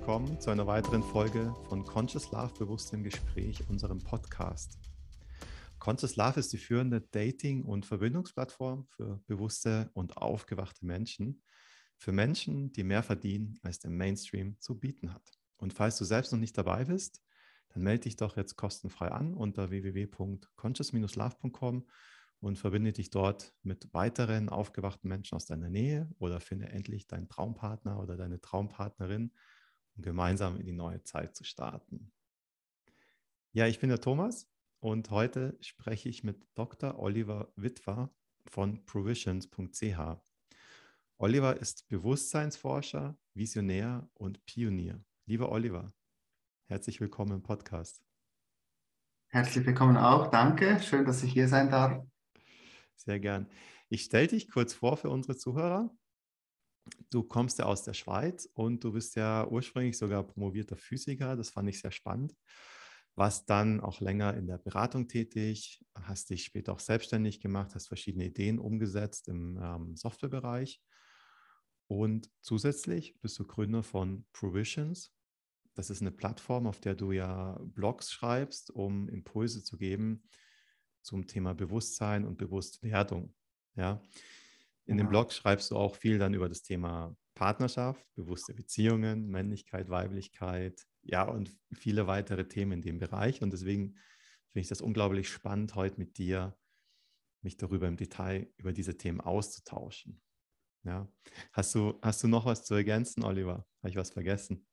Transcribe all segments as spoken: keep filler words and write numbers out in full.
willkommen zu einer weiteren Folge von Conscious Love, bewusst im Gespräch, unserem Podcast. Conscious Love ist die führende Dating- und Verbindungsplattform für bewusste und aufgewachte Menschen, für Menschen, die mehr verdienen, als der Mainstream zu bieten hat. Und falls du selbst noch nicht dabei bist, dann melde dich doch jetzt kostenfrei an unter w w w punkt conscious dash love punkt com und verbinde dich dort mit weiteren aufgewachten Menschen aus deiner Nähe oder finde endlich deinen Traumpartner oder deine Traumpartnerin, um gemeinsam in die neue Zeit zu starten. Ja, ich bin der Thomas und heute spreche ich mit Doktor Oliver Witwer von provisions punkt c h. Oliver ist Bewusstseinsforscher, Visionär und Pionier. Lieber Oliver, herzlich willkommen im Podcast. Herzlich willkommen auch, danke. Schön, dass ich hier sein darf. Sehr gern. Ich stelle dich kurz vor für unsere Zuhörer. Du kommst ja aus der Schweiz und du bist ja ursprünglich sogar promovierter Physiker. Das fand ich sehr spannend. Warst dann auch länger in der Beratung tätig, hast dich später auch selbstständig gemacht, hast verschiedene Ideen umgesetzt im ähm, Softwarebereich. Und zusätzlich bist du Gründer von Provisions. Das ist eine Plattform, auf der du ja Blogs schreibst, um Impulse zu geben zum Thema Bewusstsein und Bewusstwerdung. Ja. In dem Genau. Blog schreibst du auch viel dann über das Thema Partnerschaft, bewusste Beziehungen, Männlichkeit, Weiblichkeit, ja, und viele weitere Themen in dem Bereich. Und deswegen finde ich das unglaublich spannend, heute mit dir mich darüber im Detail über diese Themen auszutauschen. Ja. Hast du, hast du noch was zu ergänzen, Oliver? Habe ich was vergessen?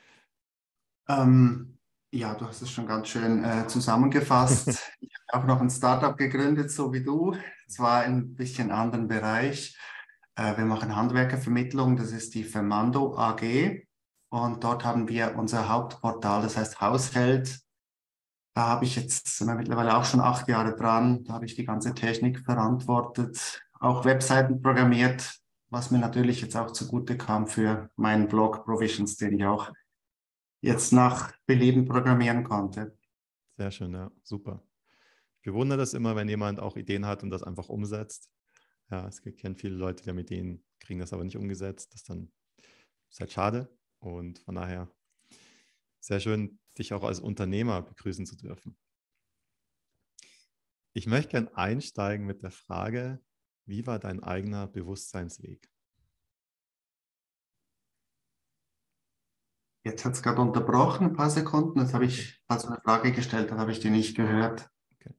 Ähm, ja, du hast es schon ganz schön äh, zusammengefasst. Ich habe auch noch ein Startup gegründet, so wie du. Zwar in ein bisschen anderen Bereich. Äh, wir machen Handwerkervermittlung, das ist die Vermando A G. Und dort haben wir unser Hauptportal, das heißt Hausheld. Da habe ich jetzt sind wir mittlerweile auch schon acht Jahre dran. Da habe ich die ganze Technik verantwortet, auch Webseiten programmiert, was mir natürlich jetzt auch zugute kam für meinen Blog Provisions, den ich auch jetzt nach Belieben programmieren konnte. Sehr schön, ja, super. Ich bewundere das immer, wenn jemand auch Ideen hat und das einfach umsetzt. Ja, es gibt kennen viele Leute, die haben Ideen, kriegen das aber nicht umgesetzt. Das ist dann ist halt schade. Und von daher sehr schön, dich auch als Unternehmer begrüßen zu dürfen. Ich möchte gerne einsteigen mit der Frage, wie war dein eigener Bewusstseinsweg? Jetzt hat es gerade unterbrochen, ein paar Sekunden. Jetzt habe ich also eine Frage gestellt, dann habe ich die nicht gehört. Okay.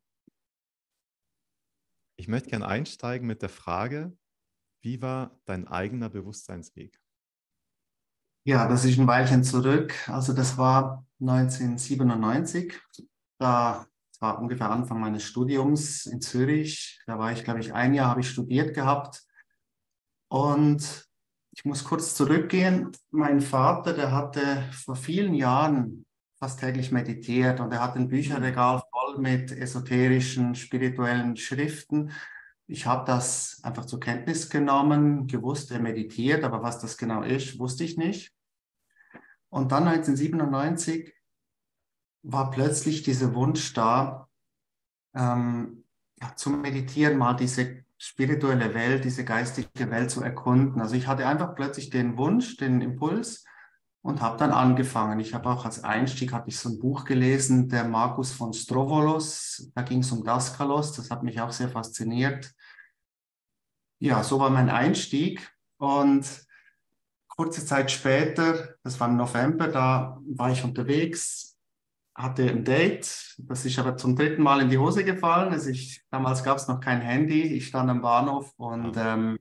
Ich möchte gerne einsteigen mit der Frage, wie war dein eigener Bewusstseinsweg? Ja, das ist ein Weilchen zurück. Also das war neunzehnhundertsiebenundneunzig. Da, das war ungefähr Anfang meines Studiums in Zürich. Da war ich, glaube ich, ein Jahr habe ich studiert gehabt. Und ich muss kurz zurückgehen. Mein Vater, der hatte vor vielen Jahren fast täglich meditiert und er hat ein Bücherregal voll mit esoterischen, spirituellen Schriften. Ich habe das einfach zur Kenntnis genommen, gewusst, er meditiert, aber was das genau ist, wusste ich nicht. Und dann neunzehnhundertsiebenundneunzig war plötzlich dieser Wunsch da, ähm, ja, zu meditieren, mal diese spirituelle Welt, diese geistige Welt zu erkunden. Also ich hatte einfach plötzlich den Wunsch, den Impuls und habe dann angefangen. Ich habe auch als Einstieg hatte ich so ein Buch gelesen, der Markus von Strovolos. Da ging es um Daskalos. Das hat mich auch sehr fasziniert. Ja, so war mein Einstieg. Und kurze Zeit später, das war im November, da war ich unterwegs, hatte ein Date, das ist aber zum dritten Mal in die Hose gefallen. Also ich, damals gab es noch kein Handy, ich stand am Bahnhof und Ja. ähm,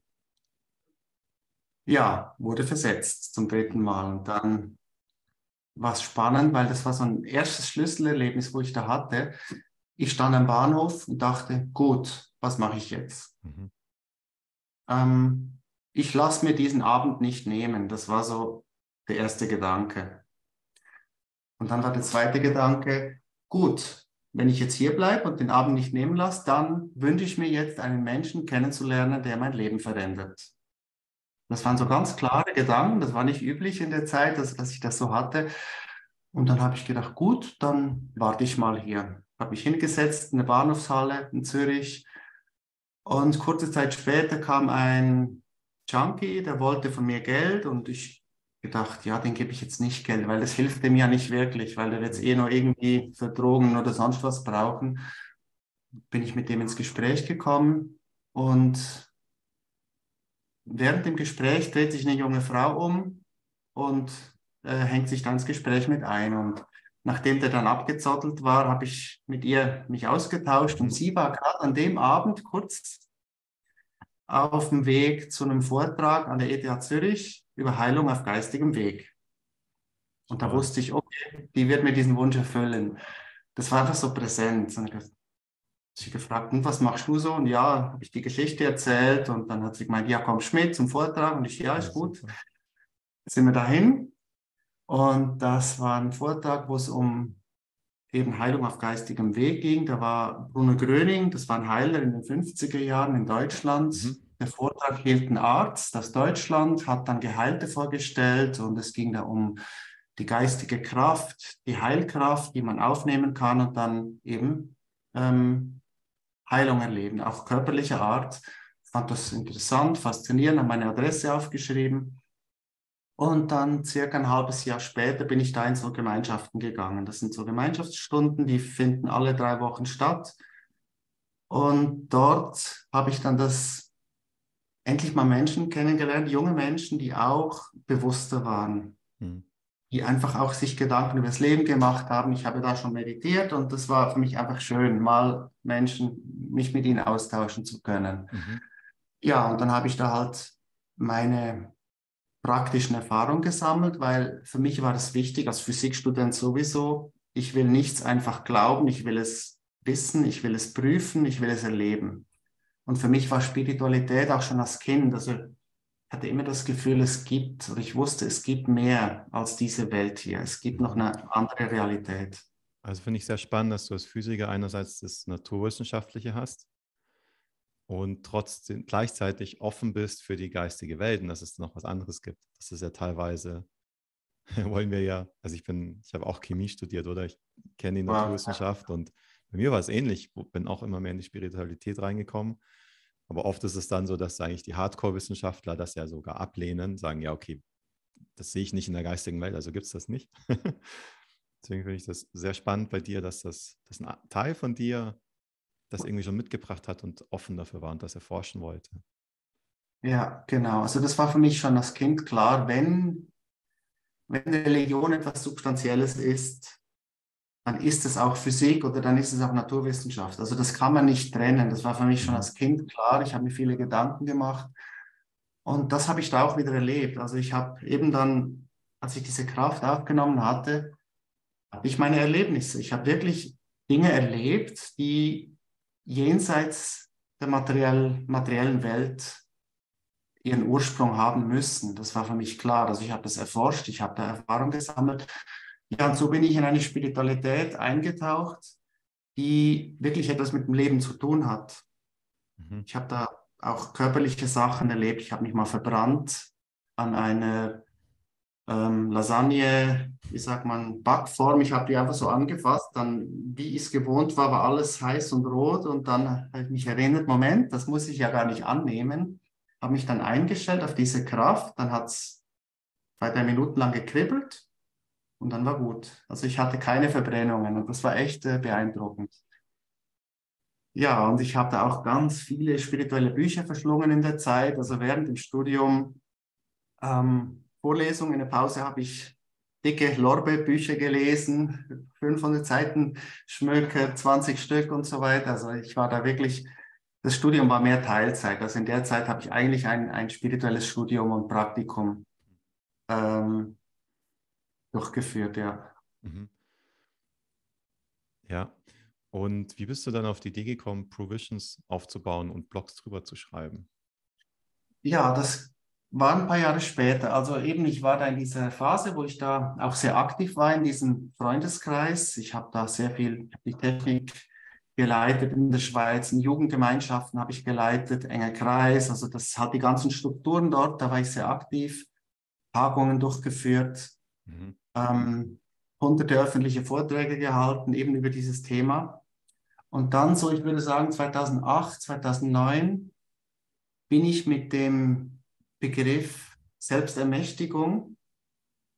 ja, wurde versetzt zum dritten Mal. Und dann war es spannend, weil das war so ein erstes Schlüsselerlebnis, wo ich da hatte. Ich stand am Bahnhof und dachte, gut, was mache ich jetzt? Mhm. Ähm, ich lasse mir diesen Abend nicht nehmen. Das war so der erste Gedanke. Und dann war der zweite Gedanke, gut, wenn ich jetzt hier bleibe und den Abend nicht nehmen lasse, dann wünsche ich mir jetzt einen Menschen kennenzulernen, der mein Leben verändert. Das waren so ganz klare Gedanken, das war nicht üblich in der Zeit, dass, dass ich das so hatte. Und dann habe ich gedacht, gut, dann warte ich mal hier. Habe mich hingesetzt in eine Bahnhofshalle in Zürich und kurze Zeit später kam ein Junkie, der wollte von mir Geld und ich gedacht, ja, den gebe ich jetzt nicht Geld, weil das hilft dem ja nicht wirklich, weil der wird es eh nur irgendwie für Drogen oder sonst was brauchen. Bin ich mit dem ins Gespräch gekommen und während dem Gespräch dreht sich eine junge Frau um und äh, hängt sich dann ins Gespräch mit ein. Und nachdem der dann abgezottelt war, habe ich mit ihr mich ausgetauscht und Mhm. sie war gerade an dem Abend kurz auf dem Weg zu einem Vortrag an der E T H Zürich über Heilung auf geistigem Weg. Und da Spannend. wusste ich, okay, die wird mir diesen Wunsch erfüllen. Das war einfach so präsent. Und ich habe sie gefragt, und was machst du so? Und ja, habe ich die Geschichte erzählt und dann hat sie gemeint, ja, komm Schmidt zum Vortrag. Und ich, ja, Ja, ist gut. super. Sind wir dahin. Und das war ein Vortrag, wo es um eben Heilung auf geistigem Weg ging. Da war Bruno Gröning, das war ein Heiler in den fünfziger Jahren in Deutschland. Mhm. Der Vortrag hielt ein Arzt aus Deutschland, hat dann Geheilte vorgestellt und es ging da um die geistige Kraft, die Heilkraft, die man aufnehmen kann und dann eben ähm, Heilung erleben, auch körperlicher Art. Ich fand das interessant, faszinierend, habe meine Adresse aufgeschrieben. Und dann circa ein halbes Jahr später bin ich da in so Gemeinschaften gegangen. Das sind so Gemeinschaftsstunden, die finden alle drei Wochen statt. Und dort habe ich dann das endlich mal Menschen kennengelernt, junge Menschen, die auch bewusster waren, Mhm. die einfach auch sich Gedanken über das Leben gemacht haben. Ich habe da schon meditiert und das war für mich einfach schön, mal Menschen, mich mit ihnen austauschen zu können. Mhm. Ja, und dann habe ich da halt meine praktischen Erfahrungen gesammelt, weil für mich war es wichtig, als Physikstudent sowieso, ich will nichts einfach glauben, ich will es wissen, ich will es prüfen, ich will es erleben. Und für mich war Spiritualität auch schon als Kind, also ich hatte immer das Gefühl, es gibt, oder ich wusste, es gibt mehr als diese Welt hier. Es gibt noch Mhm. eine andere Realität. Also finde ich sehr spannend, dass du als Physiker einerseits das Naturwissenschaftliche hast und trotzdem gleichzeitig offen bist für die geistige Welt und dass es noch was anderes gibt. Das ist ja teilweise, wollen wir ja, also ich bin, ich habe auch Chemie studiert, oder? Ich kenne die Wow. Naturwissenschaft und bei mir war es ähnlich. Ich bin auch immer mehr in die Spiritualität reingekommen. Aber oft ist es dann so, dass eigentlich die Hardcore-Wissenschaftler das ja sogar ablehnen, sagen, ja, okay, das sehe ich nicht in der geistigen Welt, also gibt es das nicht. Deswegen finde ich das sehr spannend bei dir, dass das dass ein Teil von dir das irgendwie schon mitgebracht hat und offen dafür war und das erforschen wollte. Ja, genau. Also das war für mich schon als Kind klar, wenn, wenn Religion etwas Substanzielles ist, dann ist es auch Physik oder dann ist es auch Naturwissenschaft. Also das kann man nicht trennen. Das war für mich schon Mhm. als Kind klar. Ich habe mir viele Gedanken gemacht und das habe ich da auch wieder erlebt. Also ich habe eben dann, als ich diese Kraft aufgenommen hatte, habe ich meine Erlebnisse. Ich habe wirklich Dinge erlebt, die jenseits der materiell, materiellen Welt ihren Ursprung haben müssen. Das war für mich klar. Also ich habe das erforscht, ich habe da Erfahrung gesammelt. Ja, und so bin ich in eine Spiritualität eingetaucht, die wirklich etwas mit dem Leben zu tun hat. Mhm. Ich habe da auch körperliche Sachen erlebt. Ich habe mich mal verbrannt an einer ähm, Lasagne, wie sagt man, Backform. Ich habe die einfach so angefasst. Dann, wie ich es gewohnt war, war alles heiß und rot. Und dann habe ich mich erinnert, Moment, das muss ich ja gar nicht annehmen. Habe mich dann eingestellt auf diese Kraft. Dann hat es zwei, drei Minuten lang gekribbelt und dann war gut. Also ich hatte keine Verbrennungen und das war echt äh, beeindruckend. Ja, und ich habe da auch ganz viele spirituelle Bücher verschlungen in der Zeit. Also während dem Studium, ähm, Vorlesungen, in der Pause habe ich dicke Lorbeer-Bücher gelesen, fünfhundert Seiten Schmöker, zwanzig Stück und so weiter. Also ich war da wirklich, das Studium war mehr Teilzeit. Also in der Zeit habe ich eigentlich ein, ein spirituelles Studium und Praktikum ähm, durchgeführt, ja. Mhm. Ja. Und wie bist du dann auf die Idee gekommen, Provisions aufzubauen und Blogs drüber zu schreiben? Ja, das war ein paar Jahre später. Also eben, ich war da in dieser Phase, wo ich da auch sehr aktiv war in diesem Freundeskreis. Ich habe da sehr viel, ich habe die Technik geleitet in der Schweiz, in Jugendgemeinschaften habe ich geleitet, enger Kreis. Also das hat die ganzen Strukturen dort, da war ich sehr aktiv, Tagungen durchgeführt, Mhm. ähm, hunderte öffentliche Vorträge gehalten, eben über dieses Thema. Und dann so, ich würde sagen, zweitausendacht, zweitausendneun bin ich mit dem Begriff Selbstermächtigung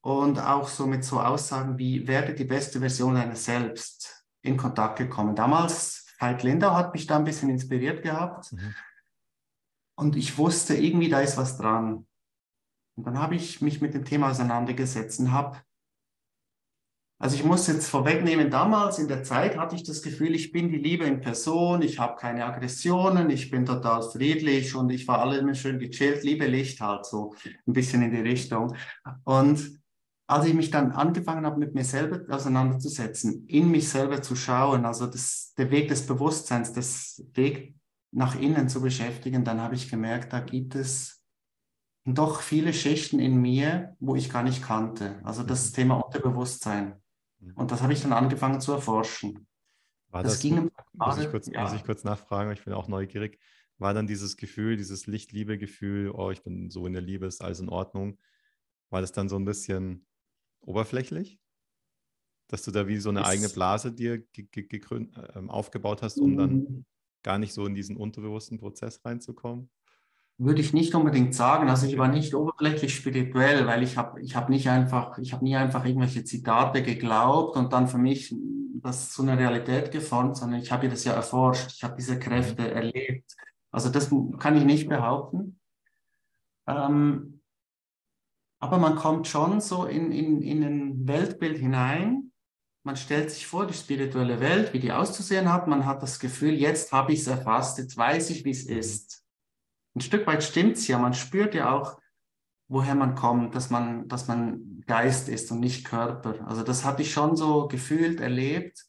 und auch so mit so Aussagen wie, werde die beste Version deiner selbst in Kontakt gekommen. Damals, Veit Lindau hat mich da ein bisschen inspiriert gehabt Mhm. und ich wusste irgendwie, da ist was dran. Und dann habe ich mich mit dem Thema auseinandergesetzt und habe, also ich muss jetzt vorwegnehmen, damals in der Zeit hatte ich das Gefühl, ich bin die Liebe in Person, ich habe keine Aggressionen, ich bin total friedlich und ich war alle immer schön gechillt, Liebe Licht halt so ein bisschen in die Richtung. Und als ich mich dann angefangen habe, mit mir selber auseinanderzusetzen, in mich selber zu schauen, also das, der Weg des Bewusstseins, das Weg nach innen zu beschäftigen, dann habe ich gemerkt, da gibt es doch viele Schichten in mir, wo ich gar nicht kannte. Also das Mhm. Thema Unterbewusstsein. Mhm. Und das habe ich dann angefangen zu erforschen. War Das das, ging ein paar muss ich Jahre, kurz, muss ich ja. kurz nachfragen, ich bin auch neugierig. War dann dieses Gefühl, dieses Licht-Liebe-Gefühl, oh, ich bin so in der Liebe, ist alles in Ordnung, war das dann so ein bisschen oberflächlich, dass du da wie so eine eigene Ist, Blase dir ge ge gegründet, ähm, aufgebaut hast, um dann mm, gar nicht so in diesen unterbewussten Prozess reinzukommen? würde ich nicht unbedingt sagen. Also ich Okay. war nicht oberflächlich spirituell, weil ich habe ich hab nicht einfach, ich habe nie einfach irgendwelche Zitate geglaubt und dann für mich das zu einer Realität geformt, sondern ich habe das ja erforscht. Ich habe diese Mhm. Kräfte erlebt. Also das kann ich nicht behaupten. Ähm, aber man kommt schon so in, in, in ein Weltbild hinein. Man stellt sich vor, die spirituelle Welt, wie die auszusehen hat. Man hat das Gefühl, jetzt habe ich es erfasst, jetzt weiß ich, wie es Mhm. ist. Ein Stück weit stimmt es ja. Man spürt ja auch, woher man kommt, dass man, dass man Geist ist und nicht Körper. Also das hatte ich schon so gefühlt, erlebt.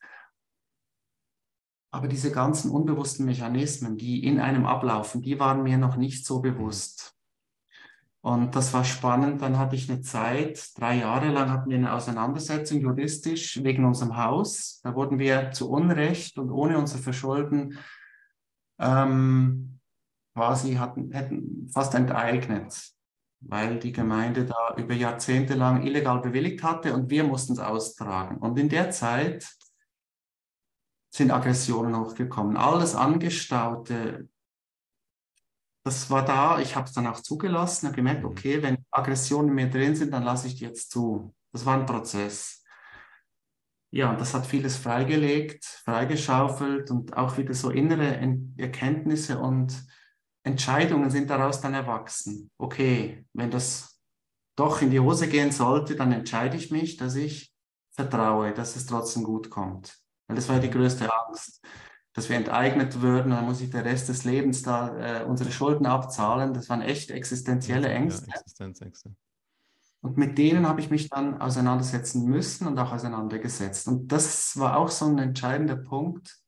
Aber diese ganzen unbewussten Mechanismen, die in einem ablaufen, die waren mir noch nicht so Mhm. bewusst. Und das war spannend. Dann hatte ich eine Zeit, drei Jahre lang hatten wir eine Auseinandersetzung juristisch wegen unserem Haus. Da wurden wir zu Unrecht und ohne unser Verschulden ähm, quasi hatten, hätten fast enteignet, weil die Mhm. Gemeinde da über Jahrzehnte lang illegal bewilligt hatte und wir mussten es austragen. Und in der Zeit sind Aggressionen hochgekommen. Alles Angestaute, das war da, ich habe es dann auch zugelassen, habe gemerkt, Mhm. okay, wenn Aggressionen in mir drin sind, dann lasse ich die jetzt zu. Das war ein Prozess. Ja, und das hat vieles freigelegt, freigeschaufelt und auch wieder so innere En- Erkenntnisse und Entscheidungen sind daraus dann erwachsen. Okay, wenn das doch in die Hose gehen sollte, dann entscheide ich mich, dass ich vertraue, dass es trotzdem gut kommt. Weil das war ja die Mhm. größte Angst, dass wir enteignet würden, dann muss ich den Rest des Lebens da äh, unsere Schulden abzahlen. Das waren echt existenzielle Also, ja, Ängste. Existenzängste. Und mit denen habe ich mich dann auseinandersetzen müssen und auch auseinandergesetzt. Und das war auch so ein entscheidender Punkt.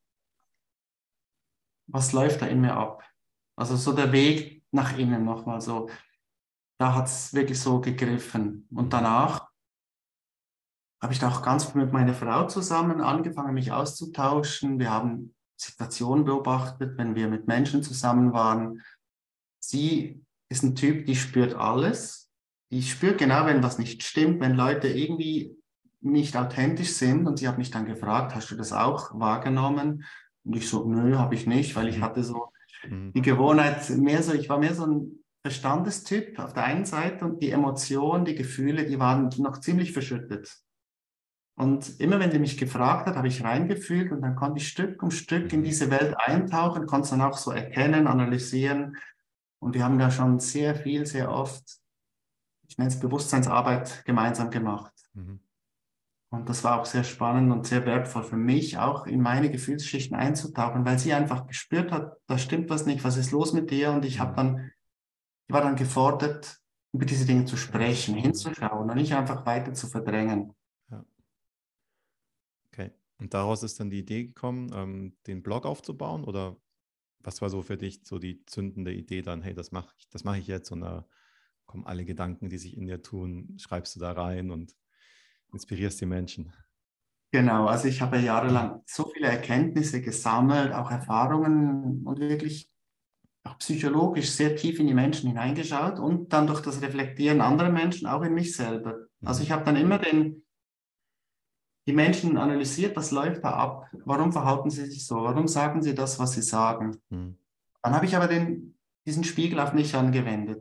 Was läuft da in mir ab? Also so der Weg nach innen nochmal so. Da hat es wirklich so gegriffen. Und Mhm. danach habe ich da auch ganz viel mit meiner Frau zusammen angefangen, mich auszutauschen. Wir haben Situationen beobachtet, wenn wir mit Menschen zusammen waren. Sie ist ein Typ, die spürt alles. Die spürt genau, wenn was nicht stimmt, wenn Leute irgendwie nicht authentisch sind. Und sie hat mich dann gefragt, hast du das auch wahrgenommen? Und ich so, nö, habe ich nicht, weil ich Mhm. hatte so Mhm. die Gewohnheit, mehr so, ich war mehr so ein Verstandestyp auf der einen Seite und die Emotionen, die Gefühle, die waren noch ziemlich verschüttet. Und immer wenn sie mich gefragt hat, habe ich reingefühlt und dann konnte ich Stück um Stück in Mhm. diese Welt eintauchen, konnte es dann auch so erkennen, analysieren. Und wir haben da schon sehr viel, sehr oft, ich nenne es Bewusstseinsarbeit, gemeinsam gemacht. Mhm. Und das war auch sehr spannend und sehr wertvoll für mich, auch in meine Gefühlsschichten einzutauchen, weil sie einfach gespürt hat, da stimmt was nicht, was ist los mit dir? Und ich habe Mhm. dann, ich war dann gefordert, über diese Dinge zu Darüber zu sprechen, sprechen. hinzuschauen und nicht einfach weiter zu verdrängen. Ja, okay. Und daraus ist dann die Idee gekommen, ähm, den Blog aufzubauen, oder was war so für dich so die zündende Idee dann, hey, das mache ich, das mache ich jetzt, und da kommen alle Gedanken, die sich in dir tun, schreibst du da rein und inspirierst die Menschen. Genau, also ich habe jahrelang so viele Erkenntnisse gesammelt, auch Erfahrungen und wirklich auch psychologisch sehr tief in die Menschen hineingeschaut und dann durch das Reflektieren anderer Menschen auch in mich selber. Also Mhm. ich habe dann immer den, die Menschen analysiert, was läuft da ab, warum verhalten sie sich so, warum sagen sie das, was sie sagen. Mhm. Dann habe ich aber den, diesen Spiegel auf mich angewendet.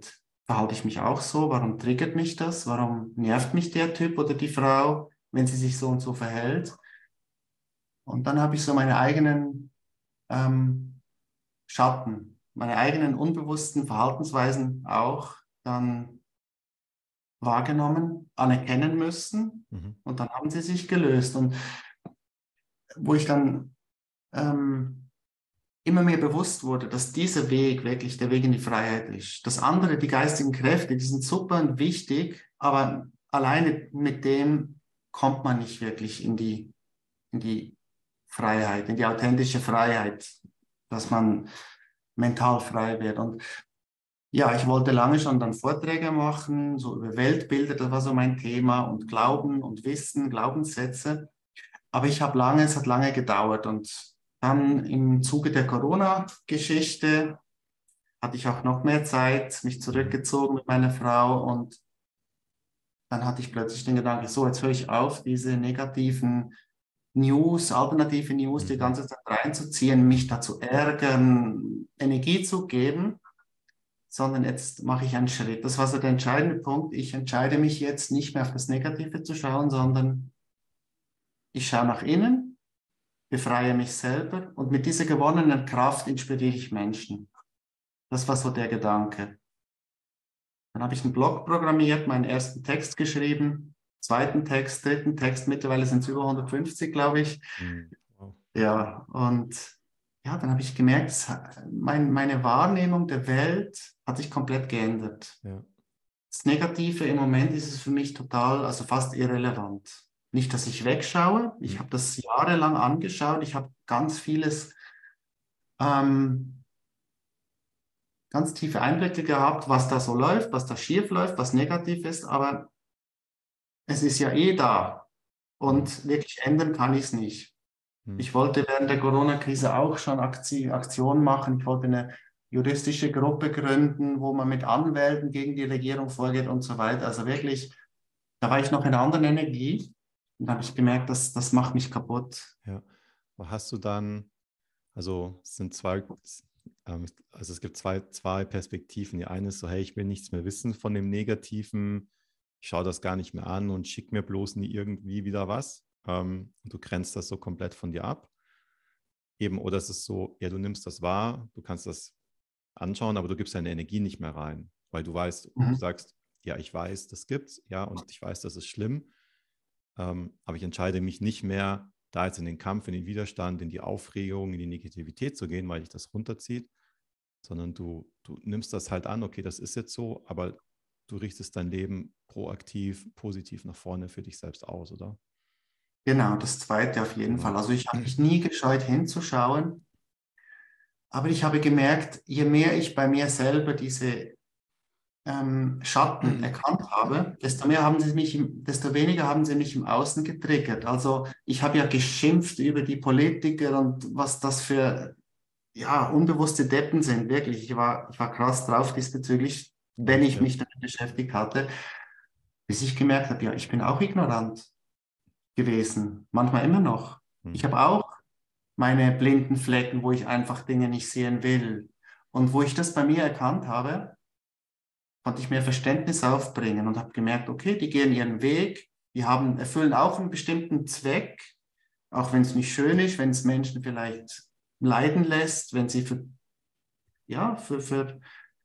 verhalte ich mich auch so? Warum triggert mich das? Warum nervt mich der Typ oder die Frau, wenn sie sich so und so verhält? Und dann habe ich so meine eigenen ähm, Schatten, meine eigenen unbewussten Verhaltensweisen auch dann wahrgenommen, anerkennen müssen Mhm. und dann haben sie sich gelöst. Und wo ich dann ähm, immer mehr bewusst wurde, dass dieser Weg wirklich der Weg in die Freiheit ist. Das andere, die geistigen Kräfte, die sind super und wichtig, aber alleine mit dem kommt man nicht wirklich in die, in die Freiheit, in die authentische Freiheit, dass man mental frei wird. Und ja, ich wollte lange schon dann Vorträge machen, so über Weltbilder, das war so mein Thema und Glauben und Wissen, Glaubenssätze. Aber ich habe lange, es hat lange gedauert und dann im Zuge der Corona-Geschichte hatte ich auch noch mehr Zeit, mich Mhm. zurückgezogen mit meiner Frau und dann hatte ich plötzlich den Gedanken, so, jetzt höre ich auf, diese negativen News, alternative News die Mhm. ganze Zeit reinzuziehen, mich da zu ärgern, Energie zu geben, sondern jetzt mache ich einen Schritt. Das war so der entscheidende Punkt. Ich entscheide mich jetzt nicht mehr auf das Negative zu schauen, sondern ich schaue nach innen, befreie mich selber und mit dieser gewonnenen Kraft inspiriere ich Menschen. Das war so der Gedanke. Dann habe ich einen Blog programmiert, meinen ersten Text geschrieben, zweiten Text, dritten Text, mittlerweile sind es über hundertfünfzig, glaube ich. Mhm. Wow. Ja, und ja, dann habe ich gemerkt, es hat- mein, meine Wahrnehmung der Welt hat sich komplett geändert. Ja. Das Negative im Moment ist es für mich total, also fast irrelevant. Nicht, dass ich wegschaue, ich Mhm. habe das jahrelang angeschaut, ich habe ganz vieles, ähm, ganz tiefe Einblicke gehabt, was da so läuft, was da schief läuft, was negativ ist, aber es ist ja eh da Mhm. und wirklich ändern kann ich es nicht. Mhm. Ich wollte während der Corona-Krise auch schon Aktion, Aktionen machen. Ich wollte eine juristische Gruppe gründen, wo man mit Anwälten gegen die Regierung vorgeht und so weiter. Also wirklich, da war ich noch in einer anderen Energie und da habe ich gemerkt, dass das macht mich kaputt. Ja. Aber hast du dann, also es sind zwei, ähm, also es gibt zwei, zwei Perspektiven. Die eine ist so, hey, ich will nichts mehr wissen von dem Negativen, ich schaue das gar nicht mehr an und schick mir bloß nie irgendwie wieder was. Ähm, und du grenzt das so komplett von dir ab. Eben, oder es ist so, ja, du nimmst das wahr, du kannst das anschauen, aber du gibst deine Energie nicht mehr rein, weil du weißt, du Mhm. sagst, ja, ich weiß, das gibt's, ja, und ich weiß, das ist schlimm, ähm, aber ich entscheide mich nicht mehr, da jetzt in den Kampf, in den Widerstand, in die Aufregung, in die Negativität zu gehen, weil dich das runterzieht, sondern du, du nimmst das halt an, okay, das ist jetzt so, aber du richtest dein Leben proaktiv, positiv nach vorne für dich selbst aus, oder? Genau, das Zweite auf jeden Fall. Genau. Also ich habe mich nie gescheut hinzuschauen, aber ich habe gemerkt, je mehr ich bei mir selber diese ähm, Schatten erkannt habe, desto mehr haben sie mich, im, desto weniger haben sie mich im Außen getriggert. Also ich habe ja geschimpft über die Politiker und was das für ja, unbewusste Deppen sind, wirklich. Ich war, ich war krass drauf diesbezüglich, wenn Echt, ich ja. mich damit beschäftigt hatte, bis ich gemerkt habe, ja, ich bin auch ignorant gewesen, manchmal immer noch. Hm. Ich habe auch meine blinden Flecken, wo ich einfach Dinge nicht sehen will. Und wo ich das bei mir erkannt habe, konnte ich mehr Verständnis aufbringen und habe gemerkt, okay, die gehen ihren Weg, die haben, erfüllen auch einen bestimmten Zweck, auch wenn es nicht schön ist, wenn es Menschen vielleicht leiden lässt, wenn sie für, ja, für, für,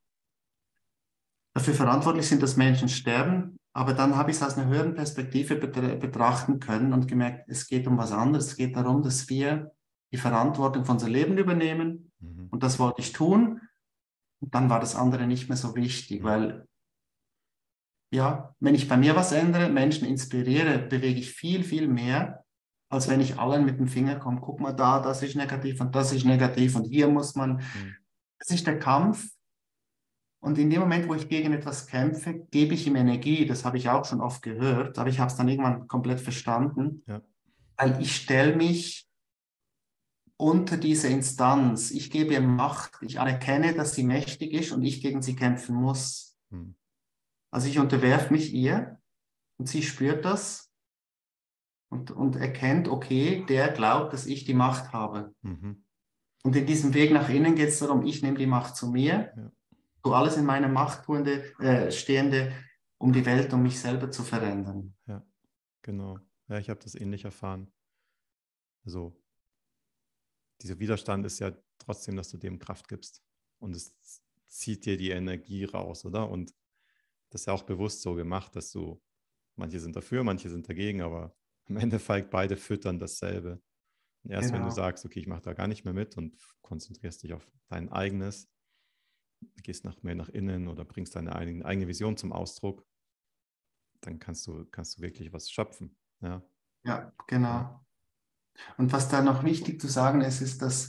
dafür verantwortlich sind, dass Menschen sterben. Aber dann habe ich es aus einer höheren Perspektive betra betrachten können und gemerkt, es geht um was anderes. Es geht darum, dass wir die Verantwortung für unser Leben übernehmen. Mhm. Und das wollte ich tun. Und dann war das andere nicht mehr so wichtig, Mhm. weil ja, wenn ich bei mir was ändere, Menschen inspiriere, bewege ich viel, viel mehr, als wenn ich allen mit dem Finger komme, guck mal da, das ist negativ und das ist negativ und hier muss man. Mhm. Das ist der Kampf. Und in dem Moment, wo ich gegen etwas kämpfe, gebe ich ihm Energie. Das habe ich auch schon oft gehört, aber ich habe es dann irgendwann komplett verstanden, Ja. weil ich stelle mich unter diese Instanz. Ich gebe ihr Macht. Ich anerkenne, dass sie mächtig ist und ich gegen sie kämpfen muss. Mhm. Also ich unterwerfe mich ihr und sie spürt das und, und erkennt, okay, der glaubt, dass ich die Macht habe. Mhm. Und in diesem Weg nach innen geht es darum, ich nehme die Macht zu mir Ja. tue alles in meiner Macht tuende, äh, Stehende, um die Welt, um mich selber zu verändern. Ja, genau. Ja, ich habe das ähnlich erfahren. Also dieser Widerstand ist ja trotzdem, dass du dem Kraft gibst. Und es zieht dir die Energie raus, oder? Und das ist ja auch bewusst so gemacht, dass du, manche sind dafür, manche sind dagegen, aber im Endeffekt beide füttern dasselbe. Und erst wenn du Genau. sagst, okay, ich mache da gar nicht mehr mit und konzentrierst dich auf dein eigenes, gehst nach, mehr nach innen oder bringst deine eigene, eigene Vision zum Ausdruck, dann kannst du, kannst du wirklich was schöpfen. Ja, Ja, ja. genau. Und was da noch wichtig zu sagen ist, ist, dass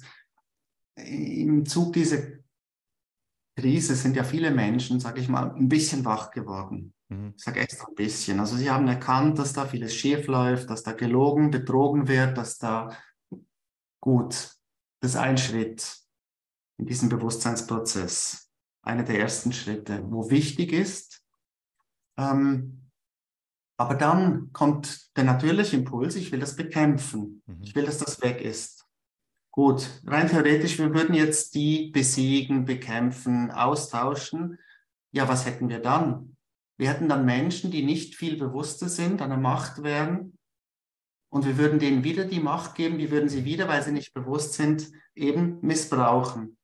im Zug dieser Krise sind ja viele Menschen, sage ich mal, ein bisschen wach geworden. Mhm. Ich sage extra ein bisschen. Also sie haben erkannt, dass da vieles schief läuft, dass da gelogen, betrogen wird, dass da gut, das ist ein Schritt in diesem Bewusstseinsprozess. Einer der ersten Schritte, wo wichtig ist. Ähm, aber dann kommt der natürliche Impuls, ich will das bekämpfen. Mhm. Ich will, dass das weg ist. Gut, rein theoretisch, wir würden jetzt die besiegen, bekämpfen, austauschen. Ja, was hätten wir dann? Wir hätten dann Menschen, die nicht viel bewusster sind, an der Macht wären. Und wir würden denen wieder die Macht geben, die würden sie wieder, weil sie nicht bewusst sind, eben missbrauchen.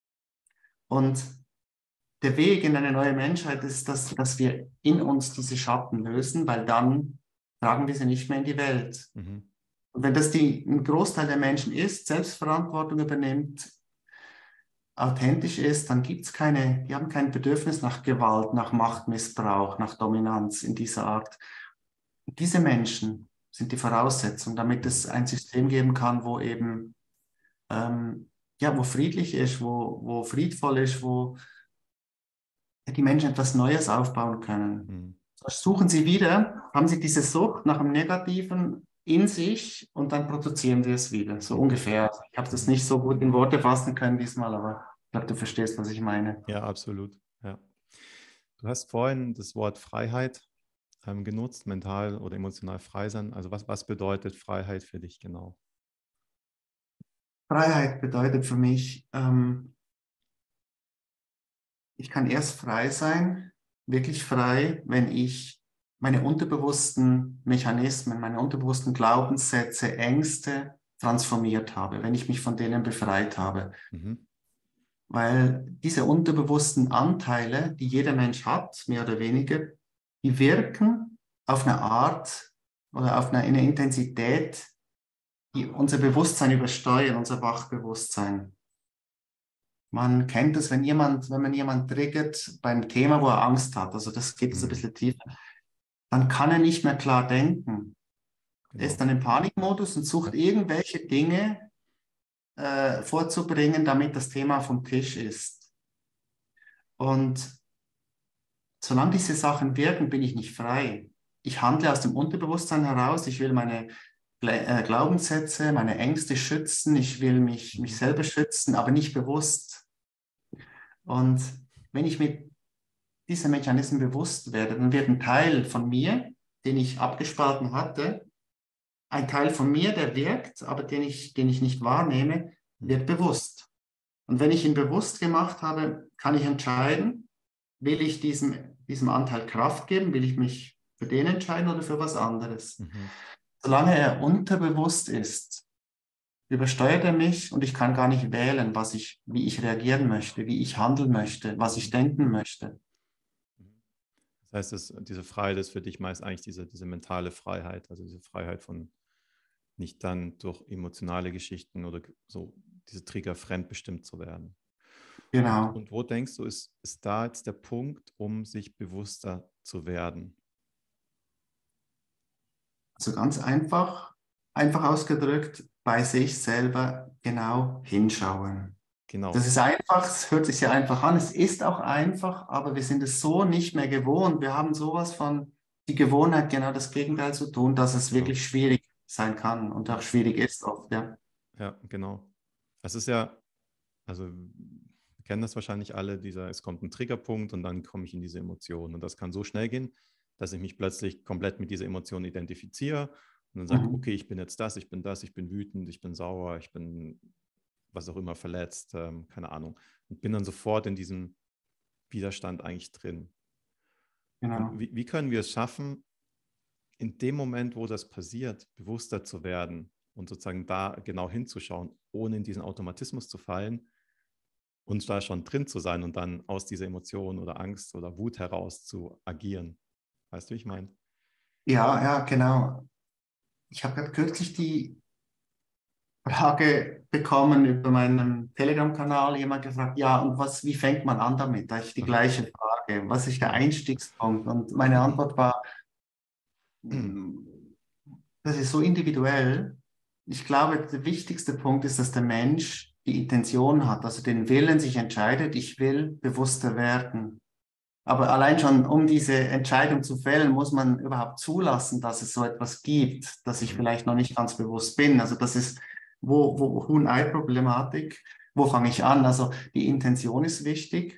Und der Weg in eine neue Menschheit ist, dass, dass wir in uns diese Schatten lösen, weil dann tragen wir sie nicht mehr in die Welt. Mhm. Und wenn das die, ein Großteil der Menschen ist, Selbstverantwortung übernimmt, authentisch ist, dann gibt es keine, die haben kein Bedürfnis nach Gewalt, nach Machtmissbrauch, nach Dominanz in dieser Art. Und diese Menschen sind die Voraussetzung, damit es ein System geben kann, wo eben, ähm, ja, wo friedlich ist, wo, wo friedvoll ist, wo die Menschen etwas Neues aufbauen können. Mhm. Suchen sie wieder, haben sie diese Sucht nach dem Negativen in sich und dann produzieren sie es wieder, so Mhm. ungefähr. Ich habe das Mhm. nicht so gut in Worte fassen können diesmal, aber ich glaube, du verstehst, was ich meine. Ja, absolut. Ja. Du hast vorhin das Wort Freiheit ähm, genutzt, mental oder emotional frei sein. Also was, was bedeutet Freiheit für dich genau? Freiheit bedeutet für mich, ähm, ich kann erst frei sein, wirklich frei, wenn ich meine unterbewussten Mechanismen, meine unterbewussten Glaubenssätze, Ängste transformiert habe, wenn ich mich von denen befreit habe. Mhm. Weil diese unterbewussten Anteile, die jeder Mensch hat, mehr oder weniger, die wirken auf eine Art oder auf eine, eine Intensität, die unser Bewusstsein übersteuern, unser Wachbewusstsein. Man kennt es, wenn jemand, wenn man jemand triggert beim Thema, wo er Angst hat, also das geht jetzt ein Mhm. bisschen tiefer, dann kann er nicht mehr klar denken. Er ist Genau. dann im Panikmodus und sucht Ja. irgendwelche Dinge äh, vorzubringen, damit das Thema vom Tisch ist. Und solange diese Sachen wirken, bin ich nicht frei. Ich handle aus dem Unterbewusstsein heraus. Ich will meine äh, Glaubenssätze, meine Ängste schützen. Ich will mich, mich Mhm. selber schützen, aber nicht bewusst. Und wenn ich mir dieser Mechanismen bewusst werde, dann wird ein Teil von mir, den ich abgespalten hatte, ein Teil von mir, der wirkt, aber den ich, den ich nicht wahrnehme, Mhm. wird bewusst. Und wenn ich ihn bewusst gemacht habe, kann ich entscheiden, will ich diesem, diesem Anteil Kraft geben, will ich mich für den entscheiden oder für was anderes. Mhm. Solange er unterbewusst ist, übersteuert er mich und ich kann gar nicht wählen, was ich, wie ich reagieren möchte, wie ich handeln möchte, was ich Mhm. denken möchte. Mhm. Das heißt, dass diese Freiheit ist für dich meist eigentlich diese, diese mentale Freiheit, also diese Freiheit von nicht dann durch emotionale Geschichten oder so diese Trigger fremdbestimmt zu werden. Und, Genau. und wo denkst du, ist, ist da jetzt der Punkt, um sich bewusster zu werden? Also ganz einfach, einfach ausgedrückt, bei sich selber genau hinschauen. Das Genau. ist einfach, es hört sich ja einfach an, es ist auch einfach, aber wir sind es so nicht mehr gewohnt. Wir haben sowas von die Gewohnheit, genau das Gegenteil zu tun, dass es Genau. wirklich schwierig sein kann und auch Ja, schwierig ist oft, ja. ja, genau. Es ist ja, also wir kennen das wahrscheinlich alle, dieser, es kommt ein Triggerpunkt und dann komme ich in diese Emotion. Und das kann so schnell gehen, dass ich mich plötzlich komplett mit dieser Emotion identifiziere und dann sage, okay, Mhm. ich bin jetzt das, ich bin das, ich bin wütend, ich bin sauer, ich bin was auch immer verletzt, ähm, keine Ahnung. Und bin dann sofort in diesem Widerstand eigentlich drin? Genau. Und wie, wie können wir es schaffen, in dem Moment, wo das passiert, bewusster zu werden und sozusagen da genau hinzuschauen, ohne in diesen Automatismus zu fallen und da schon drin zu sein und dann aus dieser Emotion oder Angst oder Wut heraus zu agieren? Weißt du, wie ich meine? Ja, ja, genau. Ich habe gerade kürzlich die Frage bekommen über meinen Telegram-Kanal. Jemand gefragt, ja, und was, wie fängt man an damit? Da ich die Aha. gleiche Frage. Was ist der Ja. Einstiegspunkt? Und meine Antwort war, mm, das ist so individuell. Ich glaube, der wichtigste Punkt ist, dass der Mensch die Intention hat, also den Willen sich entscheidet, ich will bewusster werden. Aber allein schon, um diese Entscheidung zu fällen, muss man überhaupt zulassen, dass es so etwas gibt, dass ich Mhm. vielleicht noch nicht ganz bewusst bin. Also das ist wo, wo Huhn-Ei-Problematik. Wo fange ich an? Also die Intention ist wichtig.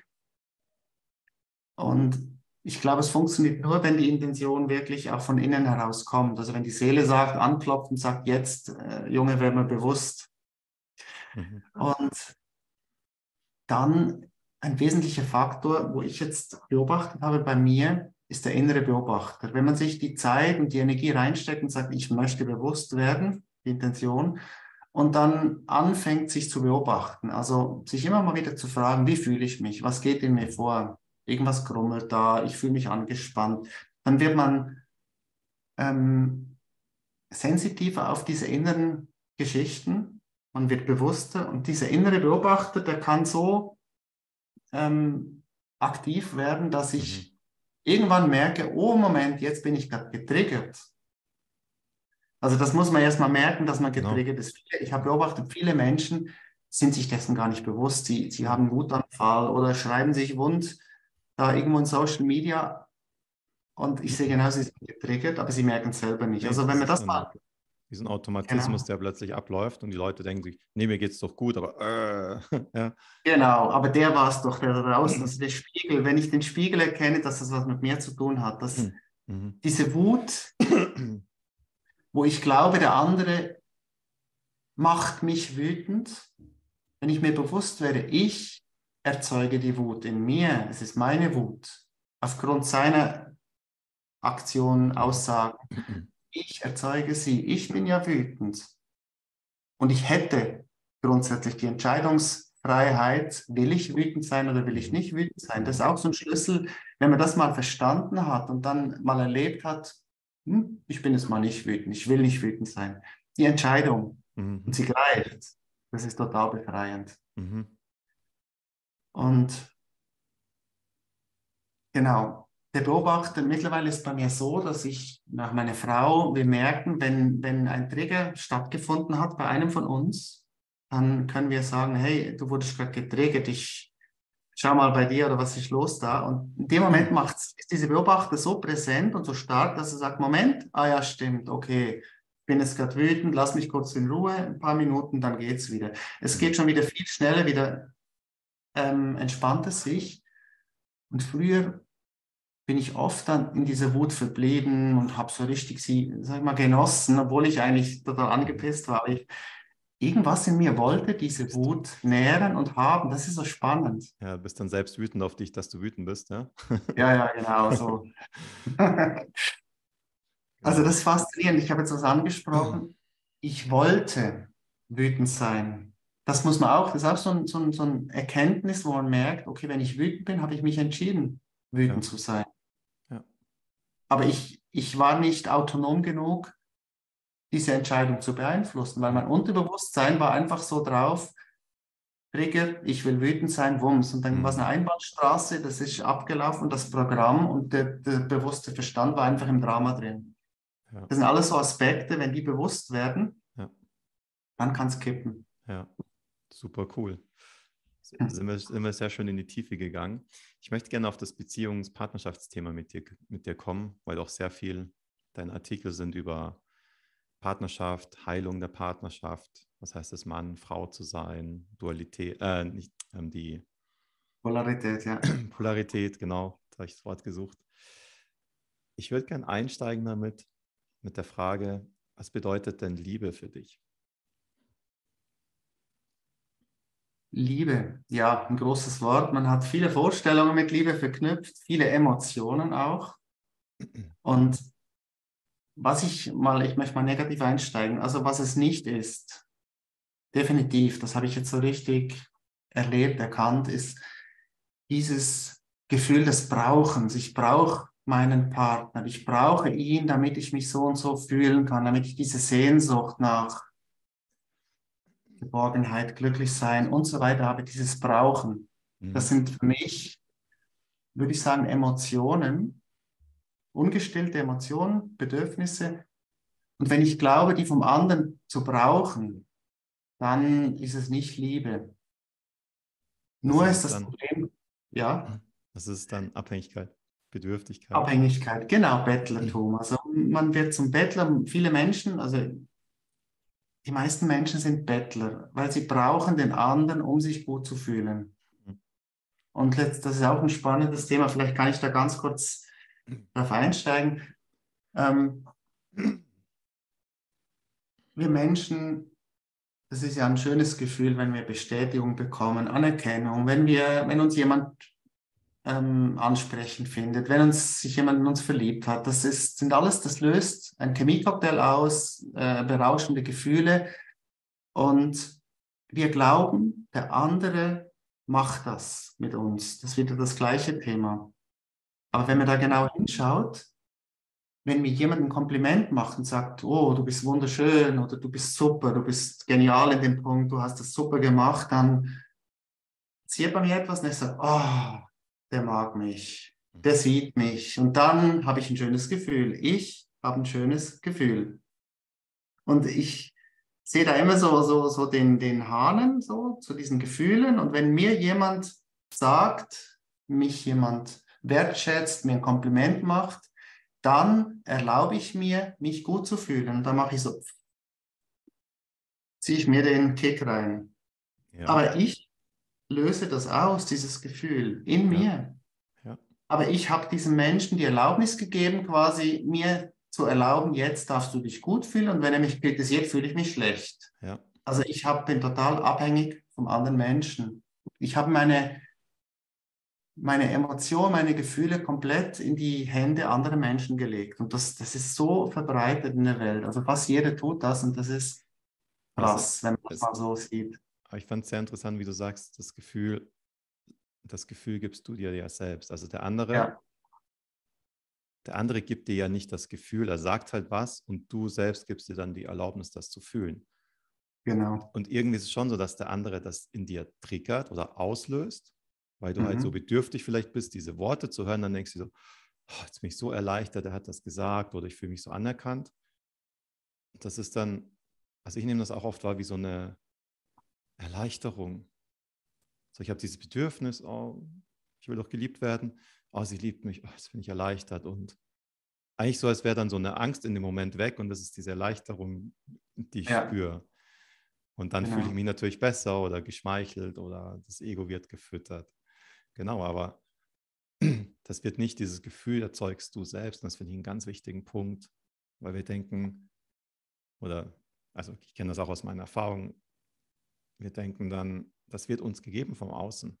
Und ich glaube, es funktioniert nur, wenn die Intention wirklich auch von innen heraus kommt. Also wenn die Seele sagt, anklopft und sagt, jetzt, äh, Junge, werd mir bewusst. Mhm. Und dann ein wesentlicher Faktor, wo ich jetzt beobachtet habe bei mir, ist der innere Beobachter. Wenn man sich die Zeit und die Energie reinsteckt und sagt, ich möchte bewusst werden, die Intention, und dann anfängt, sich zu beobachten, also sich immer mal wieder zu fragen, wie fühle ich mich, was geht in mir vor, irgendwas grummelt da, ich fühle mich angespannt, dann wird man ähm, sensitiver auf diese inneren Geschichten, man wird bewusster und dieser innere Beobachter, der kann so ähm, aktiv werden, dass Mhm. ich irgendwann merke, oh Moment, jetzt bin ich gerade getriggert. Also das muss man erstmal merken, dass man Genau. getriggert ist. Ich habe beobachtet, viele Menschen sind sich dessen gar nicht bewusst. Sie, sie Mhm. haben einen Wutanfall oder schreiben sich wund da irgendwo in Social Media und ich sehe genau, sie sind getriggert, aber sie merken es selber nicht. Nee, Also wenn das man ist das dann mal, diesen Automatismus, genau, der plötzlich abläuft und die Leute denken sich, nee, mir geht's doch gut, aber äh, ja. genau, aber der war es doch, der da draußen, also der Spiegel, wenn ich den Spiegel erkenne, dass das was mit mir zu tun hat, dass Mhm. diese Wut, wo ich glaube, der andere macht mich wütend. Wenn ich mir bewusst werde, ich erzeuge die Wut in mir, es ist meine Wut, aufgrund seiner Aktionen, Mhm. Aussagen, ich erzeuge sie, ich bin ja wütend. Und ich hätte grundsätzlich die Entscheidungsfreiheit, will ich wütend sein oder will ich Mhm. nicht wütend sein. Das ist Mhm. auch so ein Schlüssel, wenn man das mal verstanden hat und dann mal erlebt hat, hm, ich bin jetzt mal nicht wütend, ich will nicht wütend sein. Die Entscheidung und Mhm. sie greift, das ist total befreiend. Mhm. Und genau, der Beobachter, mittlerweile ist bei mir so, dass ich nach meiner Frau, wir merken, wenn, wenn ein Trigger stattgefunden hat bei einem von uns, dann können wir sagen, hey, du wurdest gerade getriggert, ich schau mal bei dir oder was ist los da? Und in dem Moment macht's, ist diese Beobachter so präsent und so stark, dass er sagt, Moment, ah ja, stimmt, okay, ich bin jetzt gerade wütend, lass mich kurz in Ruhe, ein paar Minuten, dann geht's wieder. Es geht Mhm. schon wieder viel schneller, wieder ähm, entspannt es sich. Und früher bin ich oft dann in dieser Wut verblieben und habe so richtig sie, sag ich mal, genossen, obwohl ich eigentlich total Mhm. angepisst war. Ich, irgendwas in mir wollte diese Bist, Wut nähren und haben. Das ist so spannend. ja, bist dann selbst wütend auf dich, dass du wütend bist, ja? Ja, ja, genau so. Also das Genau. ist faszinierend. Ich habe jetzt was angesprochen. Ich wollte wütend sein. Das muss man auch, das ist auch so ein, so ein, so ein Erkenntnis, wo man merkt, okay, wenn ich wütend bin, habe ich mich entschieden, Ja, wütend zu sein. ja. Aber ich, ich war nicht autonom genug, diese Entscheidung zu beeinflussen, weil Ja. mein Unterbewusstsein war einfach so drauf, Trigger, ich will wütend sein, Wumms. Und dann war es eine Mhm. Einbahnstraße, das ist abgelaufen, das Programm und der, der bewusste Verstand war einfach im Drama drin. Ja, Das sind alles so Aspekte, wenn die bewusst werden, ja, dann kann es kippen. ja. Super cool. Hm. Sind wir, sind wir sehr schön in die Tiefe gegangen. Ich möchte gerne auf das Beziehungs-Partnerschaftsthema mit dir, mit dir kommen, weil auch sehr viel deine Artikel sind über Partnerschaft, Heilung der Partnerschaft. Was heißt es, Mann, Frau zu sein, Dualität, äh, nicht ähm, die Polarität, ja. Polarität, genau, da habe ich das Wort gesucht. Ich würde gerne einsteigen damit, mit der Frage, was bedeutet denn Liebe für dich? Liebe, ja, ein großes Wort. Man hat viele Vorstellungen mit Liebe verknüpft, viele Emotionen auch. Und was ich mal, ich möchte mal negativ einsteigen, also was es nicht ist, definitiv, das habe ich jetzt so richtig erlebt, erkannt, ist dieses Gefühl des Brauchens. Ich brauche meinen Partner, ich brauche ihn, damit ich mich so und so fühlen kann, damit ich diese Sehnsucht nach Geborgenheit, glücklich sein und so weiter habe, dieses Brauchen. Das Mhm. sind für mich, würde ich sagen, Emotionen, ungestillte Emotionen, Bedürfnisse. Und wenn ich glaube, die vom anderen zu brauchen, dann ist es nicht Liebe. Was Nur ist ist es das dann? Problem, ja, Was ist es dann? Abhängigkeit, Bedürftigkeit. Abhängigkeit, genau, Bettlertum. Also man wird zum Bettler, viele Menschen, also die meisten Menschen sind Bettler, weil sie brauchen den anderen, um sich gut zu fühlen. Und letzt, das ist auch ein spannendes Thema, vielleicht kann ich da ganz kurz darauf einsteigen. Ähm, wir Menschen, das ist ja ein schönes Gefühl, wenn wir Bestätigung bekommen, Anerkennung, wenn wir, wenn uns jemand ähm, ansprechend findet, wenn uns sich jemand in uns verliebt hat. Das ist, sind alles, das löst ein Chemiecocktail aus, äh, berauschende Gefühle. Und wir glauben, der andere macht das mit uns. Das ist wieder das gleiche Thema. Aber wenn man da genau hinschaut, wenn mir jemand ein Kompliment macht und sagt, oh, du bist wunderschön oder du bist super, du bist genial in dem Punkt, du hast das super gemacht, dann passiert bei mir etwas und ich sage, oh, der mag mich, der sieht mich. Und dann habe ich ein schönes Gefühl. Ich habe ein schönes Gefühl. Und ich sehe da immer so, so, so den, den Hahnen so zu diesen Gefühlen. Und wenn mir jemand sagt, mich jemand wertschätzt, mir ein Kompliment macht, dann erlaube ich mir, mich gut zu fühlen. Und dann mache ich so, ziehe ich mir den Kick rein. Ja, Aber ich löse das aus, dieses Gefühl in ja, mir. ja, Aber ich habe diesem Menschen die Erlaubnis gegeben, quasi mir zu erlauben, jetzt darfst du dich gut fühlen und wenn er mich kritisiert, fühle ich mich schlecht. ja. Also ich hab, bin total abhängig vom anderen Menschen. Ich habe meine, meine Emotionen, meine Gefühle komplett in die Hände anderer Menschen gelegt. Und das, das ist so verbreitet in der Welt. Also fast jeder tut das und das ist Also, krass, wenn man das es, mal so sieht. aber ich fand es sehr interessant, wie du sagst, das Gefühl, das Gefühl gibst du dir ja selbst. Also der andere, Ja, der andere gibt dir ja nicht das Gefühl, er sagt halt was und du selbst gibst dir dann die Erlaubnis, das zu fühlen. Und, genau. und irgendwie ist es schon so, dass der andere das in dir triggert oder auslöst, weil du halt so Mhm. bedürftig vielleicht bist, diese Worte zu hören. Dann denkst du so, oh, jetzt bin ich so erleichtert, er hat das gesagt oder ich fühle mich so anerkannt. Das ist dann, also ich nehme das auch oft wahr wie so eine Erleichterung. So, ich habe dieses Bedürfnis, oh, ich will doch geliebt werden. Oh, sie liebt mich, oh, jetzt bin ich erleichtert. Und eigentlich so, als wäre dann so eine Angst in dem Moment weg und das ist diese Erleichterung, die ich Ja, spüre. Und dann fühle ich genau. mich natürlich besser oder geschmeichelt oder das Ego wird gefüttert. Genau, aber das wird nicht, dieses Gefühl erzeugst du selbst. Und das finde ich einen ganz wichtigen Punkt, weil wir denken, oder, also ich kenne das auch aus meiner Erfahrung, wir denken dann, das wird uns gegeben vom Außen.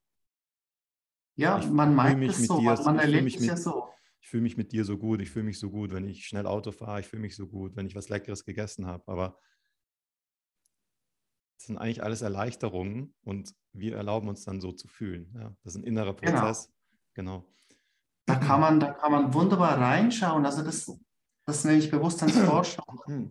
Ja, Ich, man ich fühle meint mich es mit so, dir, man, man ich fühle erlebt mich es ja mit, so. ich fühle mich mit dir so gut, ich fühle mich so gut, wenn ich schnell Auto fahre, ich fühle mich so gut, wenn ich was Leckeres gegessen habe. Aber das sind eigentlich alles Erleichterungen und wir erlauben uns dann so zu fühlen. Ja, das ist ein innerer Genau. Prozess. Genau. Da kann man, da kann man wunderbar reinschauen. Also das, das nenne ich Bewusstseinsforschung.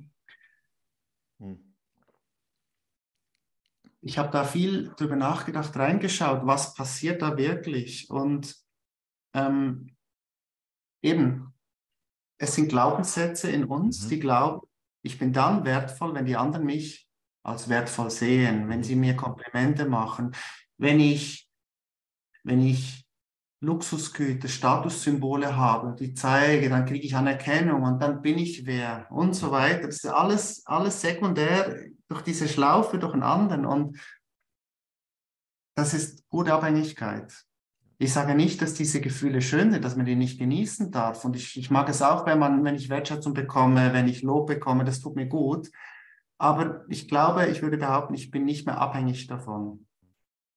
Ich habe da viel drüber nachgedacht, reingeschaut, was passiert da wirklich. Und ähm, eben, es sind Glaubenssätze in uns, Mhm. die glauben, ich bin dann wertvoll, wenn die anderen mich als wertvoll sehen, wenn Mhm. sie mir Komplimente machen, wenn ich, wenn ich Luxusgüter, Statussymbole habe, die zeige, dann kriege ich Anerkennung und dann bin ich wer und so Mhm. weiter. Das ist alles, alles sekundär durch diese Schlaufe, durch einen anderen und das ist pure Abhängigkeit. Ich sage nicht, dass diese Gefühle schön sind, dass man die nicht genießen darf und ich, ich mag es auch, wenn man, wenn ich Wertschätzung bekomme, wenn ich Lob bekomme, das tut mir gut. Aber ich glaube, ich würde behaupten, ich bin nicht mehr abhängig davon.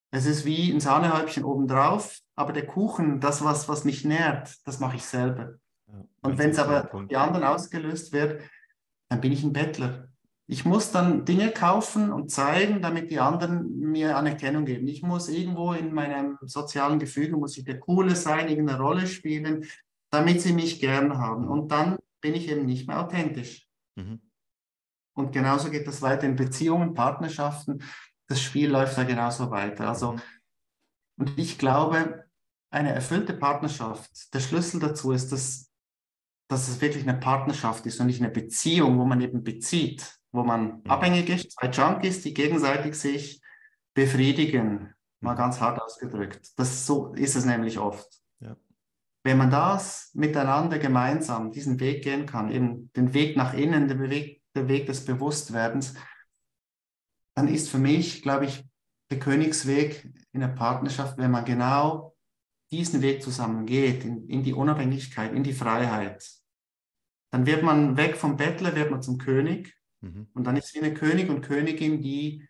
Es ist wie ein Sahnehäubchen obendrauf, aber der Kuchen, das, was, was mich nährt, das mache ich selber. Ja, Und ganz wenn es wichtiger aber durch Punkt. die anderen ausgelöst wird, dann bin ich ein Bettler. Ich muss dann Dinge kaufen und zeigen, damit die anderen mir Anerkennung geben. Ich muss irgendwo in meinem sozialen Gefüge, muss ich der Coole sein, irgendeine Rolle spielen, damit sie mich gern haben. Mhm. Und dann bin ich eben nicht mehr authentisch. Mhm. Und genauso geht das weiter in Beziehungen, Partnerschaften. Das Spiel läuft da genauso weiter. Also, Mhm. und ich glaube, eine erfüllte Partnerschaft, der Schlüssel dazu ist, dass, dass es wirklich eine Partnerschaft ist und nicht eine Beziehung, wo man eben bezieht, wo man Mhm. abhängig ist, zwei Junkies, die gegenseitig sich befriedigen, mal Mhm. ganz hart ausgedrückt. Das, so ist es nämlich oft. Ja. Wenn man das miteinander gemeinsam diesen Weg gehen kann, eben den Weg nach innen, den Weg, der Weg des Bewusstwerdens, dann ist für mich, glaube ich, der Königsweg in der Partnerschaft, wenn man genau diesen Weg zusammen geht, in, in die Unabhängigkeit, in die Freiheit. Dann wird man weg vom Bettler, wird man zum König. Mhm. Und dann ist es wie eine König und Königin, die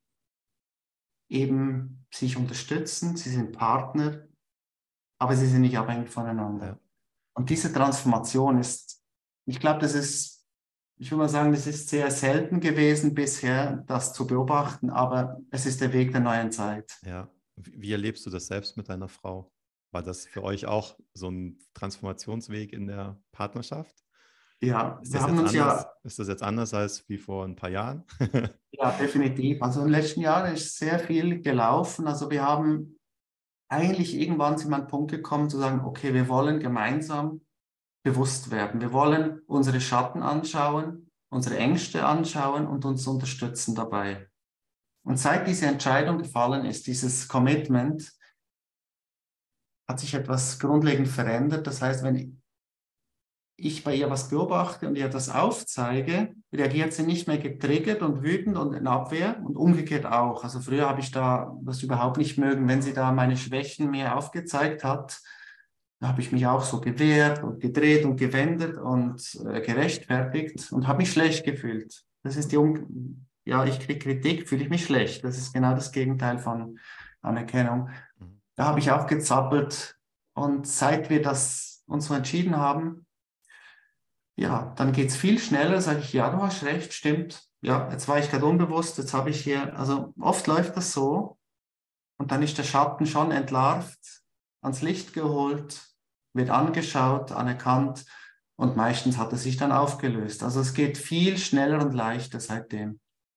eben sich unterstützen. Sie sind Partner, aber sie sind nicht abhängig Ja. voneinander. Und diese Transformation ist, ich glaube, das ist, ich würde mal sagen, das ist sehr selten gewesen bisher, das zu beobachten, aber es ist der Weg der neuen Zeit. Ja. Wie wie erlebst du das selbst mit deiner Frau? War das für euch auch so ein Transformationsweg in der Partnerschaft? Ja, Ist wir das haben jetzt uns anders? ja, Ist das jetzt anders als wie vor ein paar Jahren? ja, definitiv, also in den letzten Jahren ist sehr viel gelaufen. Also wir haben eigentlich irgendwann sind wir an den Punkt gekommen zu sagen, okay, wir wollen gemeinsam bewusst werden. Wir wollen unsere Schatten anschauen, unsere Ängste anschauen und uns unterstützen dabei. Und seit diese Entscheidung gefallen ist, dieses Commitment, hat sich etwas grundlegend verändert. Das heißt, wenn ich bei ihr was beobachte und ihr das aufzeige, reagiert sie nicht mehr getriggert und wütend und in Abwehr und umgekehrt auch. Also früher habe ich da das überhaupt nicht mögen, wenn sie da meine Schwächen mir aufgezeigt hat. Da habe ich mich auch so gewehrt und gedreht und gewendet und äh, gerechtfertigt und habe mich schlecht gefühlt. Das ist die, um ja, ich kriege Kritik, fühle ich mich schlecht. Das ist genau das Gegenteil von Anerkennung. Mhm. Da habe ich auch gezappelt und seit wir das uns so entschieden haben, ja, dann geht es viel schneller, sage ich, ja, du hast recht, stimmt. Ja, jetzt war ich gerade unbewusst, jetzt habe ich hier, also oft läuft das so und dann ist der Schatten schon entlarvt, ans Licht geholt, wird angeschaut, anerkannt und meistens hat er sich dann aufgelöst. Also es geht viel schneller und leichter seitdem.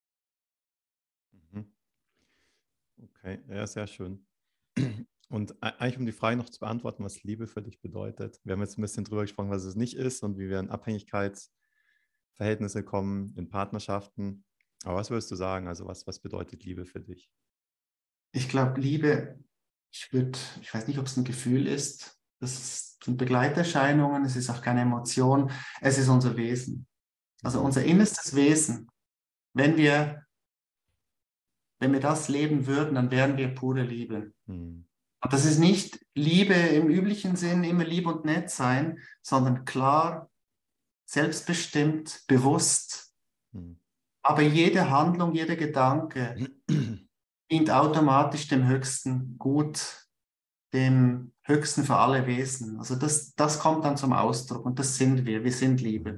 Mhm. Okay, ja, sehr schön. Und e- eigentlich, um die Frage noch zu beantworten, was Liebe für dich bedeutet. Wir haben jetzt ein bisschen drüber gesprochen, was es nicht ist und wie wir in Abhängigkeitsverhältnisse kommen, in Partnerschaften. Aber was würdest du sagen? Also was, was bedeutet Liebe für dich? Ich glaube, Liebe, ich würde, ich weiß nicht, ob es ein Gefühl ist, das sind Begleiterscheinungen, es ist auch keine Emotion, es ist unser Wesen. Also Mhm. unser innerstes Wesen. Wenn wir, wenn wir das leben würden, dann wären wir pure Liebe. Mhm. Und das ist nicht Liebe im üblichen Sinn, immer lieb und nett sein, sondern klar, selbstbestimmt, bewusst. Mhm. Aber jede Handlung, jeder Gedanke dient automatisch dem höchsten Gut, dem höchsten für alle Wesen. Also das, das kommt dann zum Ausdruck und das sind wir. Wir sind Mhm. Liebe.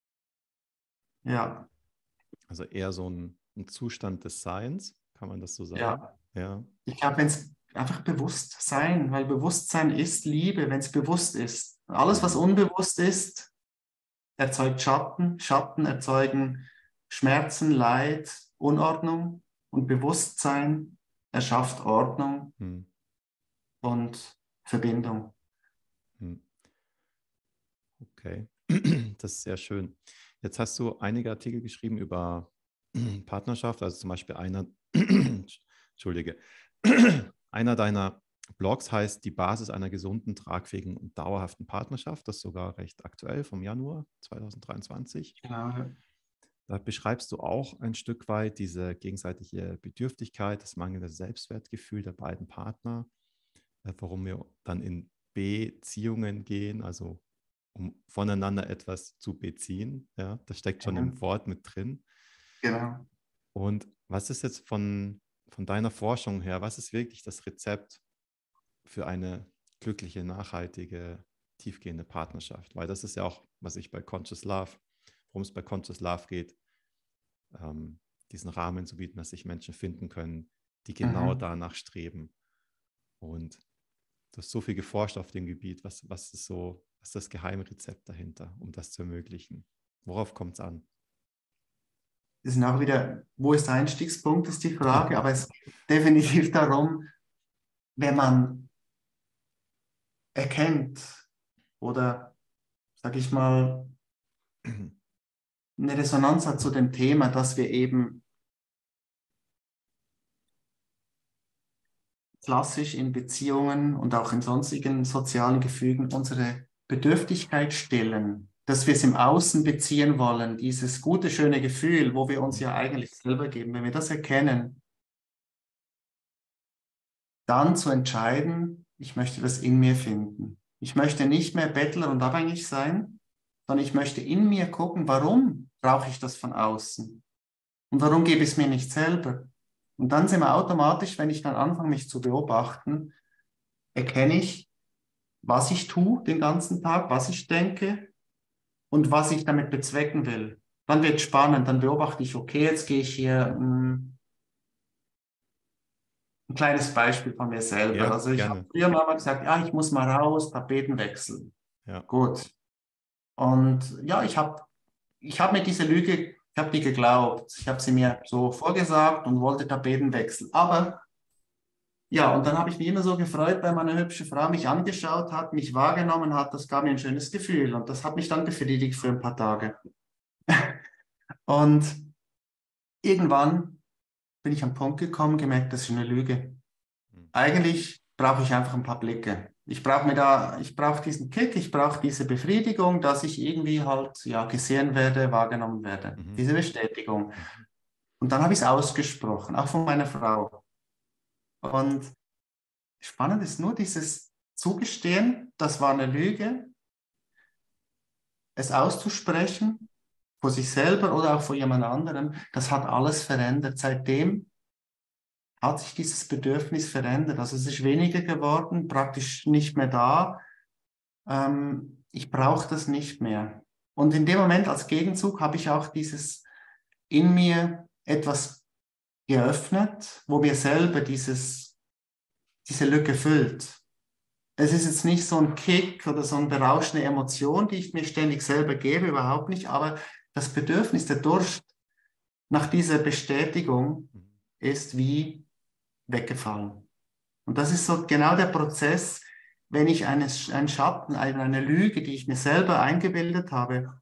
Ja, Also eher so ein, ein Zustand des Seins, kann man das so sagen? ja. Ja. Ich glaube, wenn es einfach bewusst sein, weil Bewusstsein ist Liebe, wenn es bewusst ist. Alles, was Mhm. unbewusst ist, erzeugt Schatten. Schatten erzeugen Schmerzen, Leid, Unordnung. Und Bewusstsein erschafft Ordnung Mhm. und Verbindung. Mhm. Okay, das ist sehr schön. Jetzt hast du einige Artikel geschrieben über Partnerschaft, also zum Beispiel einer, Entschuldige, einer deiner Blogs heißt Die Basis einer gesunden, tragfähigen und dauerhaften Partnerschaft. Das ist sogar recht aktuell vom Januar zwanzig dreiundzwanzig. Genau. Da beschreibst du auch ein Stück weit diese gegenseitige Bedürftigkeit, das mangelnde Selbstwertgefühl der beiden Partner, äh, warum wir dann in Beziehungen gehen, also um voneinander etwas zu beziehen. Ja, das steckt schon Genau. im Wort mit drin. Genau. Und was ist jetzt von von deiner Forschung her, was ist wirklich das Rezept für eine glückliche, nachhaltige, tiefgehende Partnerschaft? Weil das ist ja auch, was ich bei Conscious Love, worum es bei Conscious Love geht, ähm, diesen Rahmen zu bieten, dass sich Menschen finden können, die genau Mhm. danach streben. Und du hast so viel geforscht auf dem Gebiet. Was, was ist so, was ist das Geheimrezept dahinter, um das zu ermöglichen? Worauf kommt es an? Das ist auch wieder, wo ist der Einstiegspunkt, ist die Frage, aber es geht definitiv darum, wenn man erkennt oder, sage ich mal, eine Resonanz hat zu dem Thema, dass wir eben klassisch in Beziehungen und auch in sonstigen sozialen Gefügen unsere Bedürftigkeit stillen, dass wir es im Außen beziehen wollen, dieses gute, schöne Gefühl, wo wir uns ja eigentlich selber geben, wenn wir das erkennen, dann zu entscheiden, ich möchte das in mir finden. Ich möchte nicht mehr Bettler und abhängig sein, sondern ich möchte in mir gucken, warum brauche ich das von außen und warum gebe ich es mir nicht selber. Und dann sind wir automatisch, wenn ich dann anfange, mich zu beobachten, erkenne ich, was ich tue den ganzen Tag, was ich denke und was ich damit bezwecken will. Dann wird es spannend, dann beobachte ich, okay, jetzt gehe ich hier mh, ein kleines Beispiel von mir selber. Ja, Also ich habe gerne. früher mal gesagt, ja, ich muss mal raus, Tapeten wechseln. Ja. Gut. Und ja, ich habe ich hab mir diese Lüge, ich habe die geglaubt. Ich habe sie mir so vorgesagt und wollte Tapeten wechseln. Aber ja, und dann habe ich mich immer so gefreut, weil meine hübsche Frau mich angeschaut hat, mich wahrgenommen hat. Das gab mir ein schönes Gefühl und das hat mich dann befriedigt für ein paar Tage. Und irgendwann bin ich am Punkt gekommen, gemerkt, das ist eine Lüge. Eigentlich brauche ich einfach ein paar Blicke. Ich brauche mir da, ich brauche diesen Kick, ich brauche diese Befriedigung, dass ich irgendwie halt ja gesehen werde, wahrgenommen werde. Mhm. Diese Bestätigung. Mhm. Und dann habe ich es ausgesprochen, auch von meiner Frau. Und spannend ist nur dieses Zugestehen, das war eine Lüge, es auszusprechen, vor sich selber oder auch vor jemand anderem, das hat alles verändert. Seitdem hat sich dieses Bedürfnis verändert. Also es ist weniger geworden, praktisch nicht mehr da. Ähm, ich brauche das nicht mehr. Und in dem Moment als Gegenzug habe ich auch dieses in mir etwas geöffnet, wo mir selber dieses, diese Lücke füllt. Es ist jetzt nicht so ein Kick oder so eine berauschende Emotion, die ich mir ständig selber gebe, überhaupt nicht, aber das Bedürfnis, der Durst nach dieser Bestätigung ist wie weggefallen. Und das ist so genau der Prozess, wenn ich eine, einen Schatten, eine Lüge, die ich mir selber eingebildet habe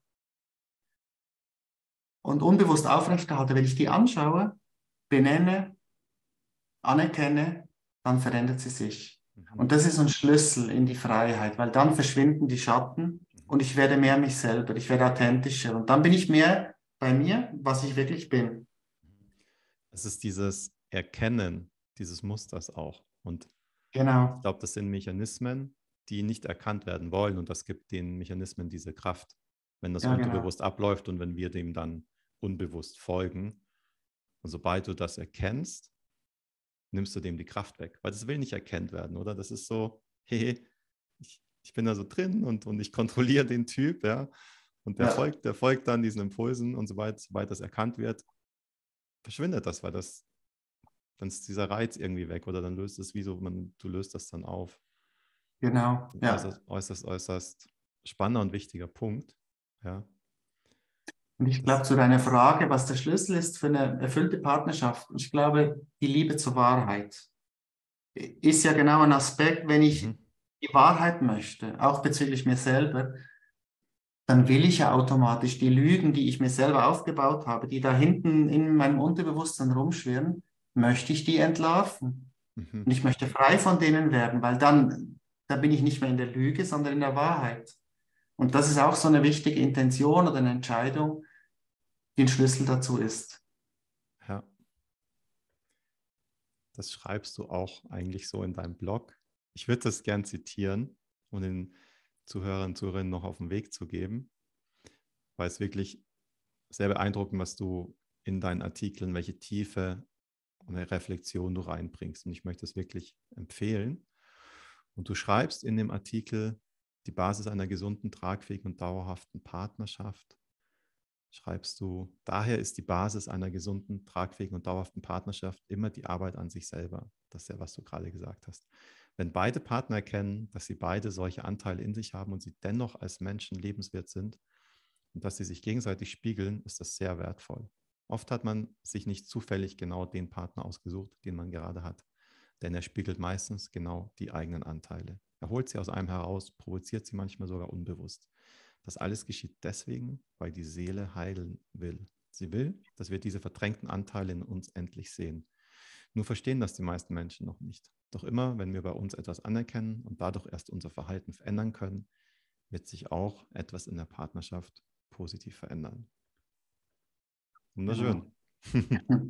und unbewusst aufrechterhalte, wenn ich die anschaue, benenne, anerkenne, dann verändert sie sich. Mhm. Und das ist ein Schlüssel in die Freiheit, weil dann verschwinden die Schatten und ich werde mehr mich selber, ich werde authentischer und dann bin ich mehr bei mir, was ich wirklich bin. Es ist dieses Erkennen dieses Musters auch. Und ich Genau. glaube, das sind Mechanismen, die nicht erkannt werden wollen. Und das gibt den Mechanismen diese Kraft, wenn das Ja, genau. unterbewusst abläuft und wenn wir dem dann unbewusst folgen. Und sobald du das erkennst, nimmst du dem die Kraft weg. Weil das will nicht erkannt werden, oder? Das ist so, hey, ich, ich bin da so drin und, und ich kontrolliere den Typ, ja. Und der Ja, folgt, der folgt dann diesen Impulsen und sobald, sobald das erkannt wird, verschwindet das, weil das, dann ist dieser Reiz irgendwie weg oder dann löst es wie so, man, du löst das dann auf. genau. Ja. Äußerst, äußerst, äußerst spannender und wichtiger Punkt. Ja, Und ich glaube, das, zu deiner Frage, was der Schlüssel ist für eine erfüllte Partnerschaft, ich glaube, die Liebe zur Wahrheit ist ja genau ein Aspekt, wenn mhm, ich die Wahrheit möchte, auch bezüglich mir selber, dann will ich ja automatisch die Lügen, die ich mir selber aufgebaut habe, die da hinten in meinem Unterbewusstsein rumschwirren, möchte ich die entlarven. mhm, Und ich möchte frei von denen werden, weil dann, dann bin ich nicht mehr in der Lüge, sondern in der Wahrheit. Und das ist auch so eine wichtige Intention oder eine Entscheidung, die ein Schlüssel dazu ist. ja, das schreibst du auch eigentlich so in deinem Blog. Ich würde das gern zitieren, um den Zuhörern und Zuhörerinnen noch auf den Weg zu geben, weil es wirklich sehr beeindruckend, was du in deinen Artikeln, welche Tiefe eine Reflexion du reinbringst. Und ich möchte es wirklich empfehlen. Und du schreibst in dem Artikel, die Basis einer gesunden, tragfähigen und dauerhaften Partnerschaft, schreibst du, daher ist die Basis einer gesunden, tragfähigen und dauerhaften Partnerschaft immer die Arbeit an sich selber. Das ist ja, was du gerade gesagt hast. Wenn beide Partner erkennen, dass sie beide solche Anteile in sich haben und sie dennoch als Menschen lebenswert sind und dass sie sich gegenseitig spiegeln, ist das sehr wertvoll. Oft hat man sich nicht zufällig genau den Partner ausgesucht, den man gerade hat, denn er spiegelt meistens genau die eigenen Anteile. Er holt sie aus einem heraus, provoziert sie manchmal sogar unbewusst. Das alles geschieht deswegen, weil die Seele heilen will. Sie will, dass wir diese verdrängten Anteile in uns endlich sehen. Nur verstehen das die meisten Menschen noch nicht. Doch immer, wenn wir bei uns etwas anerkennen und dadurch erst unser Verhalten verändern können, wird sich auch etwas in der Partnerschaft positiv verändern. Wunderschön. Genau.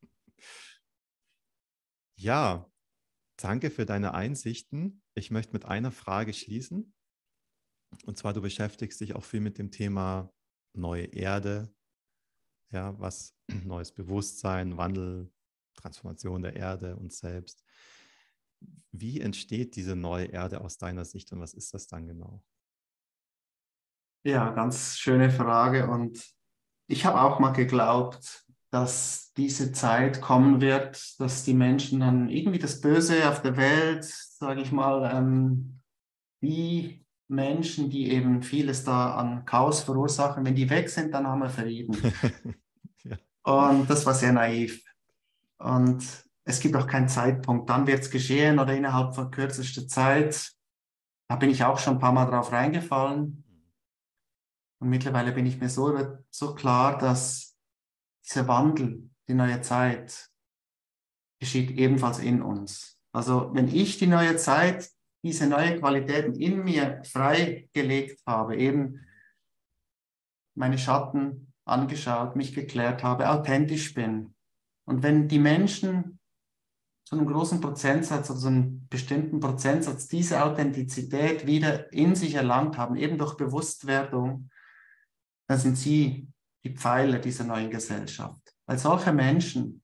Ja, danke für deine Einsichten. Ich möchte mit einer Frage schließen. Und zwar, du beschäftigst dich auch viel mit dem Thema neue Erde, ja, was neues Bewusstsein, Wandel, Transformation der Erde und selbst. Wie entsteht diese neue Erde aus deiner Sicht und was ist das dann genau? Ja, ganz schöne Frage. Und ich habe auch mal geglaubt, dass diese Zeit kommen wird, dass die Menschen dann irgendwie das Böse auf der Welt, sage ich mal, ähm, die Menschen, die eben vieles da an Chaos verursachen, wenn die weg sind, dann haben wir Frieden. Ja. Und das war sehr naiv. Und es gibt auch keinen Zeitpunkt. Dann wird es geschehen oder innerhalb von kürzester Zeit. Da bin ich auch schon ein paar Mal drauf reingefallen. Und mittlerweile bin ich mir so, so klar, dass dieser Wandel, die neue Zeit, geschieht ebenfalls in uns. Also wenn ich die neue Zeit, diese neue Qualitäten in mir freigelegt habe, eben meine Schatten angeschaut, mich geklärt habe, authentisch bin. Und wenn die Menschen zu einem großen Prozentsatz, also einem bestimmten Prozentsatz diese Authentizität wieder in sich erlangt haben, eben durch Bewusstwerdung, dann sind sie die Pfeiler dieser neuen Gesellschaft. Weil solche Menschen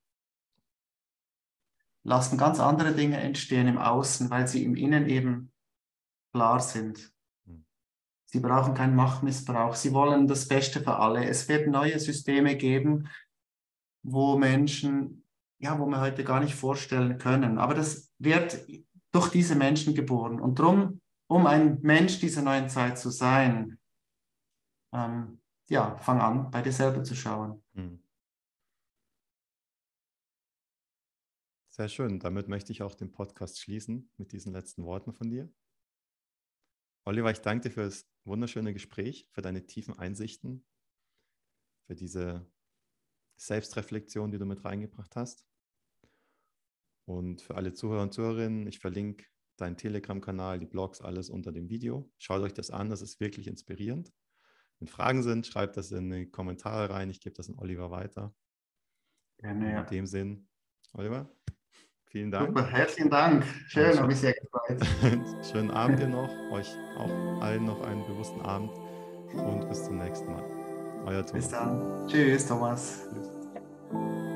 lassen ganz andere Dinge entstehen im Außen, weil sie im Innen eben klar sind. Sie brauchen keinen Machtmissbrauch. Sie wollen das Beste für alle. Es wird neue Systeme geben, wo Menschen, ja, wo wir heute gar nicht vorstellen können. Aber das wird durch diese Menschen geboren. Und darum, um ein Mensch dieser neuen Zeit zu sein, ähm, ja, fang an, bei dir selber zu schauen. Hm. Sehr schön. Damit möchte ich auch den Podcast schließen mit diesen letzten Worten von dir. Oliver, ich danke dir für das wunderschöne Gespräch, für deine tiefen Einsichten, für diese Selbstreflexion, die du mit reingebracht hast. Und für alle Zuhörer und Zuhörerinnen, ich verlinke deinen Telegram-Kanal, die Blogs, alles unter dem Video. Schaut euch das an, das ist wirklich inspirierend. Wenn Fragen sind, schreibt das in die Kommentare rein. Ich gebe das an Oliver weiter. Gerne, Und ja. in dem Sinn, Oliver, vielen Dank. Super, herzlichen Dank. Schön, habe mich sehr gefreut. Schönen Abend dir noch. Euch auch allen noch einen bewussten Abend und bis zum nächsten Mal. Euer Thomas. Bis dann. Tschüss, Thomas. Tschüss.